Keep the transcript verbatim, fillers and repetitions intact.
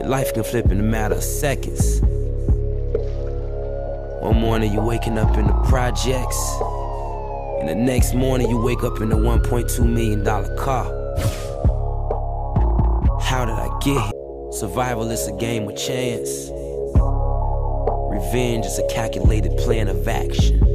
Life can flip in a matter of seconds. One morning you waking up in the projects, and the next morning you wake up in a one point two million dollar car. How did I get here? Survival is a game with chance. Revenge is a calculated plan of action.